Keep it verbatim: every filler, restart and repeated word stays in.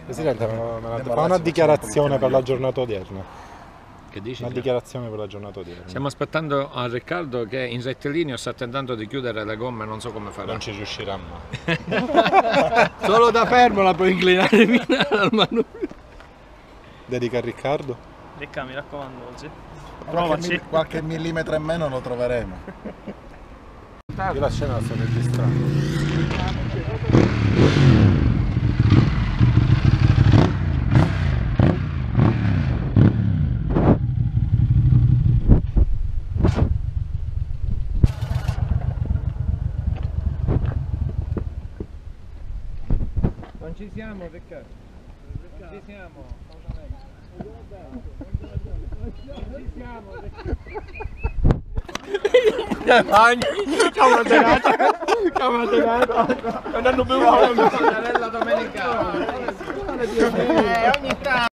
Presidente, fa una dichiarazione per la giornata odierna. Che dici? Una dichiarazione per la giornata odierna. Stiamo aspettando a Riccardo che in rettilineo sta tentando di chiudere le gomme, non so come farà. Non ci riuscirà mai. Solo da fermo la puoi inclinare al manubrio. Dedica a Riccardo? Ricca, mi raccomando oggi. Provaci. Qualche, qualche millimetro in meno lo troveremo. Io la scena la sto registrando. Non ci siamo, Riccardo. Non ci siamo. Non ci siamo, Riccardo. Non hanno bevuto la domenica.